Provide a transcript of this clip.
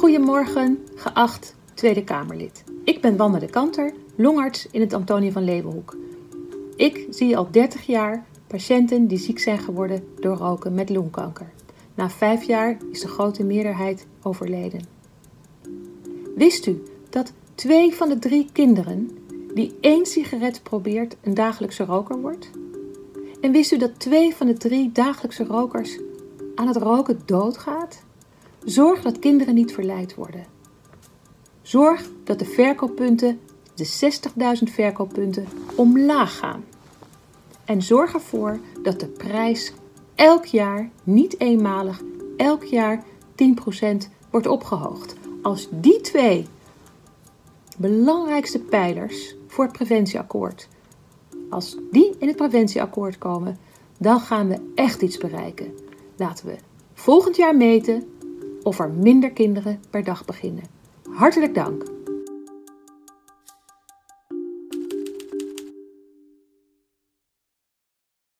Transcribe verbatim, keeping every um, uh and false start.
Goedemorgen, geacht Tweede Kamerlid. Ik ben Wanda de Kanter, longarts in het Antonie van Leeuwenhoek. Ik zie al dertig jaar patiënten die ziek zijn geworden door roken met longkanker. Na vijf jaar is de grote meerderheid overleden. Wist u dat twee van de drie kinderen die één sigaret probeert een dagelijkse roker wordt? En wist u dat twee van de drie dagelijkse rokers aan het roken doodgaat? Zorg dat kinderen niet verleid worden. Zorg dat de verkooppunten, de zestigduizend verkooppunten, omlaag gaan. En zorg ervoor dat de prijs elk jaar, niet eenmalig, elk jaar tien procent wordt opgehoogd. Als die twee belangrijkste pijlers voor het preventieakkoord, als die in het preventieakkoord komen, dan gaan we echt iets bereiken. Laten we volgend jaar meten of er minder kinderen per dag beginnen. Hartelijk dank.